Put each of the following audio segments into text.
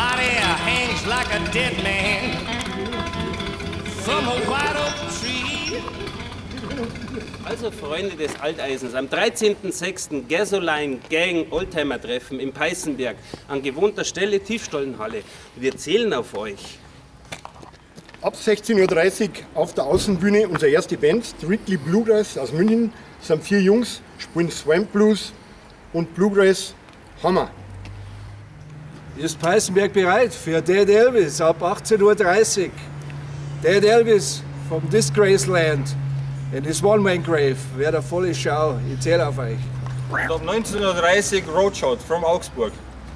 body hangs like a dead man from a white oak tree. Also Freunde des Alteisens, am 13.06. Gasoline Gang Oldtimer Treffen im Peißenberg an gewohnter Stelle Tiefstollenhalle. Wir zählen auf euch. Ab 16:30 Uhr auf der Außenbühne unsere erste Band, Strictly Bluegrass aus München. Das sind 4 Jungs, spielen Swamp Blues und Bluegrass. Hammer! Ist Peißenberg bereit für Dead Elvis ab 18:30 Uhr? Dead Elvis vom Disgraceland in his One-Man Grave. Wäre eine volle Schau. Ich zähle auf euch. Und ab 19:30 Uhr Roadshot from Augsburg.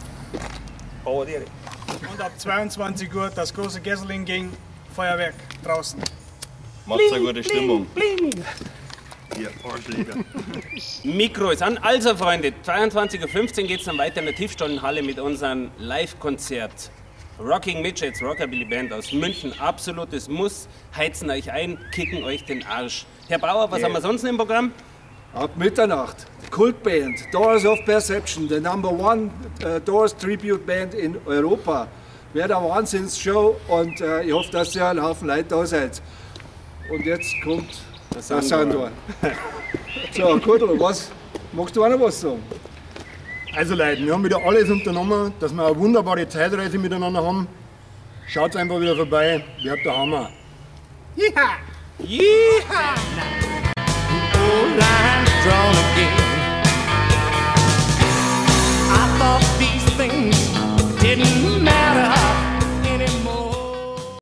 Und ab 22 Uhr das große Gasoline Gang Feuerwerk draußen. Macht's eine gute Stimmung. Hier, Arschläger. Mikro ist an. Also Freunde, 22:15 Uhr geht es dann weiter in der Tiefstollenhalle mit unserem Live-Konzert. Rocking Midgets, Rockabilly Band aus München, absolutes Muss. Heizen euch ein, kicken euch den Arsch. Herr Bauer, was haben wir sonst im Programm? Ab Mitternacht, die Kultband Doors of Perception, the #1 Doors Tribute Band in Europa. Wäre eine Wahnsinnsshow und ich hoffe, dass ihr ein Haufen Leute da seid. Und jetzt kommt der Sandor. So, Kudel, was? Magst du auch noch was sagen? Also Leute, wir haben wieder alles unternommen, dass wir eine wunderbare Zeitreise miteinander haben. Schaut einfach wieder vorbei, wird der Hammer. Yeehaw! Yeehaw! Old lines drawn again. I thought these things didn't matter.